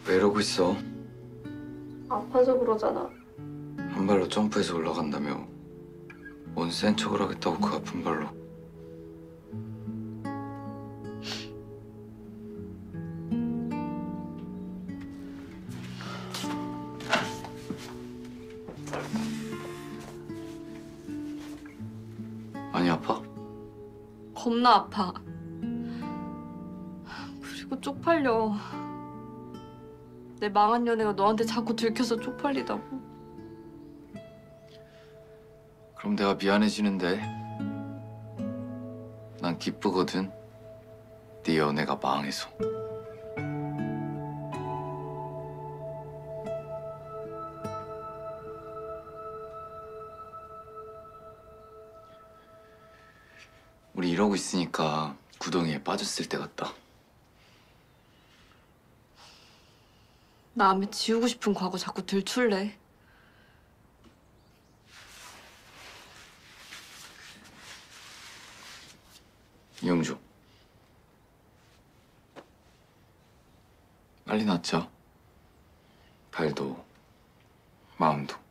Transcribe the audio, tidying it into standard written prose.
왜 이러고 있어? 아파서 그러잖아. 한 발로 점프해서 올라간다며. 뭔 센 척을 하겠다고 그 아픈 발로. 많이 아파? 겁나 아파. 그리고 쪽팔려. 내 망한 연애가 너한테 자꾸 들켜서 쪽팔리다고. 그럼 내가 미안해지는데. 난 기쁘거든. 네 연애가 망해서. 우리 이러고 있으니까 구덩이에 빠졌을 때 같다. 남의 지우고 싶은 과거 자꾸 들출래. 이영주. 빨리 낫자. 발도 마음도.